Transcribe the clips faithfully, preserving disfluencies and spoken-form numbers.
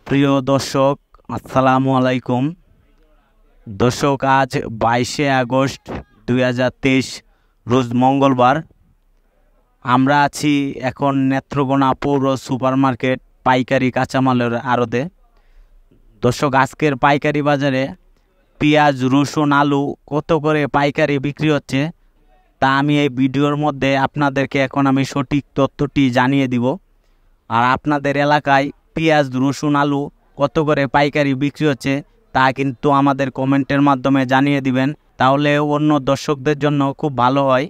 প্রিয় দর্শক, আসসালামু আলাইকুম। দর্শক, আজ বাইশে আগস্ট দুই হাজার তেইশ রোজ মঙ্গলবার। আমরা আছি এখন নেত্রকোনা পৌর সুপার মার্কেট পাইকারি কাঁচামালের আড়তে। দর্শক, আজকের পাইকারি বাজারে পেঁয়াজ, রসুন, আলু কত করে পাইকারি বিক্রি হচ্ছে তা আমি এই ভিডিওর মধ্যে আপনাদেরকে এখন আমি সঠিক তথ্যটি জানিয়ে দিব। আর আপনাদের এলাকায় পেঁয়াজ, রসুন, আলু কত করে পাইকারি বিক্রি হচ্ছে তা কিন্তু আমাদের কমেন্টের মাধ্যমে জানিয়ে দিবেন, তাহলে অন্য দর্শকদের জন্য খুব ভালো হয়।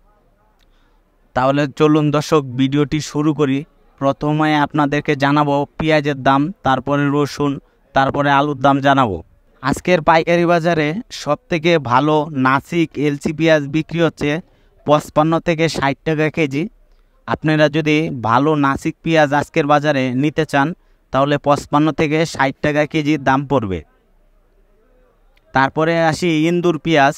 তাহলে চলুন দর্শক, ভিডিওটি শুরু করি। প্রথমে আপনাদেরকে জানাবো পেঁয়াজের দাম, তারপরে রসুন, তারপরে আলুর দাম জানাবো। আজকের পাইকারি বাজারে সবথেকে ভালো নাসিক এলসি পেঁয়াজ বিক্রি হচ্ছে পঁচপান্ন থেকে ষাট টাকা কেজি। আপনারা যদি ভালো নাসিক পেঁয়াজ আজকের বাজারে নিতে চান তাহলে পঁচপান্ন থেকে ষাট টাকা কেজির দাম পড়বে। তারপরে আসি ইন্দুর পেঁয়াজ।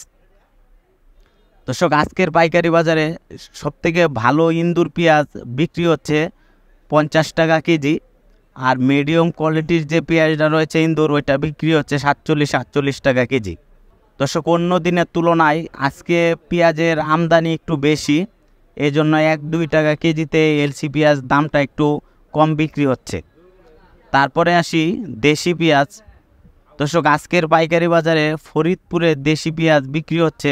দর্শক, আজকের পাইকারি বাজারে সবথেকে ভালো ইন্দুর পেঁয়াজ বিক্রি হচ্ছে পঞ্চাশ টাকা কেজি। আর মিডিয়াম কোয়ালিটির যে পেঁয়াজটা রয়েছে ইন্দুর, ওইটা বিক্রি হচ্ছে সাতচল্লিশ আটচল্লিশ টাকা কেজি। দর্শক, অন্য দিনের তুলনায় আজকে পেঁয়াজের আমদানি একটু বেশি, এই জন্য এক দুই টাকা কেজিতে এলসি পেঁয়াজ দামটা একটু কম বিক্রি হচ্ছে। তারপরে আসি দেশি পেঁয়াজ। দর্শক, আজকের পাইকারি বাজারে ফরিদপুরের দেশি পেঁয়াজ বিক্রি হচ্ছে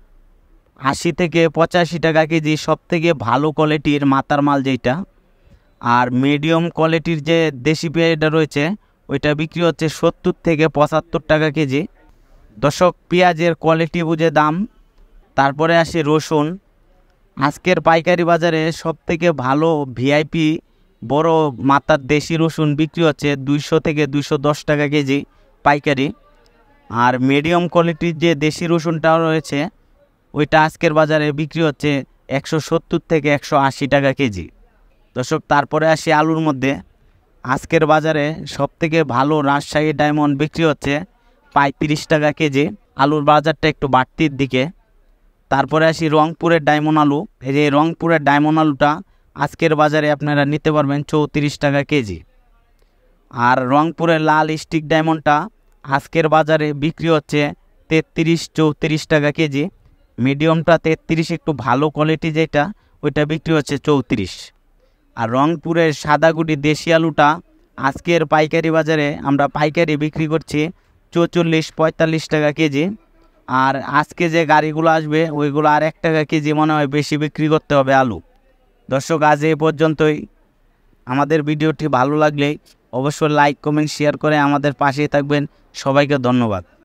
আশি থেকে পঁচাশি টাকা কেজি, সব থেকে ভালো কোয়ালিটির মাথার মাল যেটা। আর মিডিয়াম কোয়ালিটির যে দেশি পেঁয়াজটা রয়েছে ওইটা বিক্রি হচ্ছে সত্তর থেকে পঁচাত্তর টাকা কেজি। দর্শক, পেঁয়াজের কোয়ালিটি বুঝে দাম। তারপরে আসি রসুন। আজকের পাইকারি বাজারে সবথেকে ভালো ভিআইপি বড় মাথার দেশি রসুন বিক্রি হচ্ছে দুইশো থেকে দুইশো দশ টাকা কেজি পাইকারি। আর মিডিয়াম কোয়ালিটির যে দেশি রসুনটাও রয়েছে ওইটা আজকের বাজারে বিক্রি হচ্ছে একশো সত্তর থেকে একশো আশি টাকা কেজি। দর্শক, তারপরে আসি আলুর মধ্যে। আজকের বাজারে সবথেকে ভালো রাজশাহী ডায়মন্ড বিক্রি হচ্ছে পঁয়ত্রিশ টাকা কেজি। আলুর বাজারটা একটু বাড়তির দিকে। তারপরে আসি রংপুরের ডায়মন্ড আলু। এই যে রংপুরের ডায়মন্ড আলুটা আজকের বাজারে আপনারা নিতে পারবেন চৌত্রিশ টাকা কেজি। আর রংপুরের লাল স্টিক ডায়মন্ডটা আজকের বাজারে বিক্রি হচ্ছে তেত্রিশ চৌত্রিশ টাকা কেজি। মিডিয়ামটা তেত্রিশ, একটু ভালো কোয়ালিটি যেটা ওইটা বিক্রি হচ্ছে চৌত্রিশ। আর রংপুরের সাদাগুটি দেশি আলুটা আজকের পাইকারি বাজারে আমরা পাইকারি বিক্রি করছি চৌচল্লিশ পঁয়তাল্লিশ টাকা কেজি। আর আজকে যে গাড়িগুলো আসবে ওইগুলো আর এক টাকা কেজি মনে হয় বেশি বিক্রি করতে হবে আলু। দর্শক, আজ এই পর্যন্তই। আমাদের ভিডিওটি ভালো লাগলে অবশ্যই লাইক কমেন্ট শেয়ার করে আমাদের পাশেই থাকবেন। সবাইকে ধন্যবাদ।